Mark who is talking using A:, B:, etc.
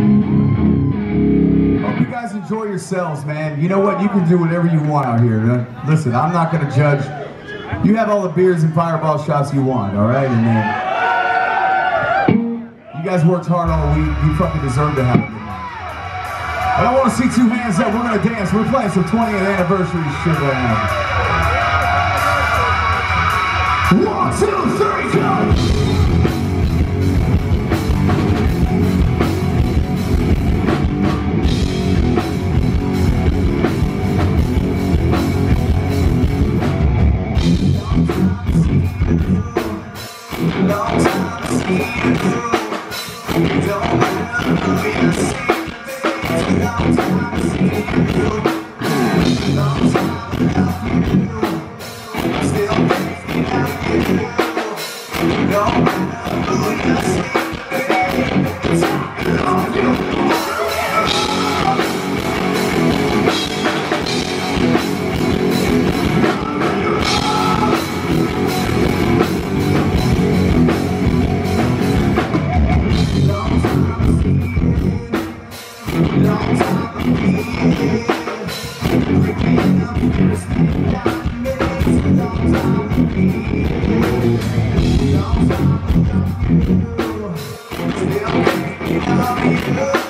A: Hope you guys enjoy yourselves, man. You know what? You can do whatever you want out here. Listen, I'm not going to judge. You have all the beers and fireball shots you want, all right? And then you guys worked hard all week. You fucking deserve to have a good night. But I want to see two hands up. We're going to dance. We're playing some 20th anniversary shit right now. 1, 2, 3, go! Long time to see you through. Don't matter who you see, baby. Long time to see you through. Long time without you. Still thinking how you do. Don't matter who you see, baby. It's all you. Long time to be here. Picking up your sleep down the long time to be here. Long time without you. Still thinking of you.